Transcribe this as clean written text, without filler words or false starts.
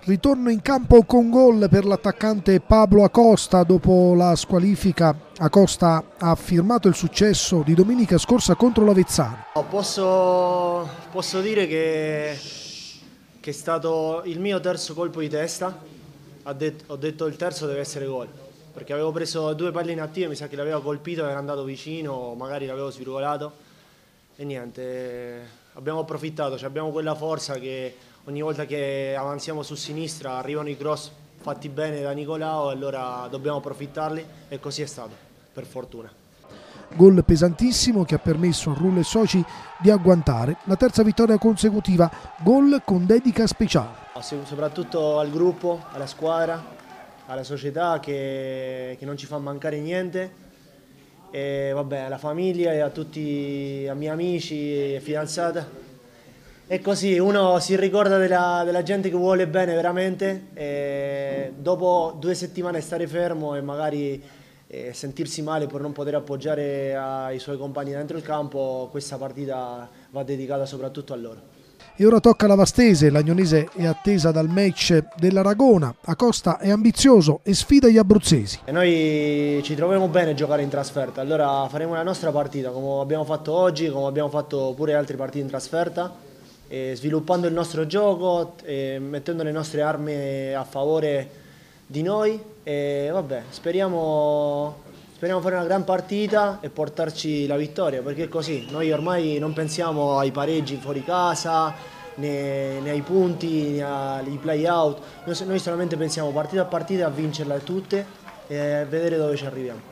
Ritorno in campo con gol per l'attaccante Pablo Acosta. Dopo la squalifica Acosta ha firmato il successo di domenica scorsa contro l'Avezzano. Posso dire che è stato il mio terzo colpo di testa. Ho detto il terzo deve essere gol, perché avevo preso due palle inattive, mi sa che l'aveva colpito, era andato vicino, magari l'avevo svirgolato e niente, abbiamo approfittato, abbiamo quella forza che ogni volta che avanziamo su sinistra arrivano i cross fatti bene da Nicolao e allora dobbiamo approfittarli e così è stato, per fortuna. Gol pesantissimo che ha permesso a Rullo e Soci di agguantare la terza vittoria consecutiva, gol con dedica speciale. Soprattutto al gruppo, alla squadra, alla società che non ci fa mancare niente, e vabbè, alla famiglia e a tutti i miei amici e fidanzata. E così uno si ricorda della gente che vuole bene veramente, e dopo 2 settimane stare fermo e magari sentirsi male per non poter appoggiare ai suoi compagni dentro il campo, questa partita va dedicata soprattutto a loro. E ora tocca alla Vastese, l'Agnonese è attesa dal match dell'Aragona, Acosta è ambizioso e sfida gli abruzzesi. E noi ci troviamo bene a giocare in trasferta, allora faremo la nostra partita come abbiamo fatto oggi, come abbiamo fatto pure altre partite in trasferta, sviluppando il nostro gioco, mettendo le nostre armi a favore di noi e vabbè, speriamo fare una gran partita e portarci la vittoria, perché è così, noi ormai non pensiamo ai pareggi fuori casa, né ai punti, né ai play out, noi solamente pensiamo partita a partita a vincerla tutte e a vedere dove ci arriviamo.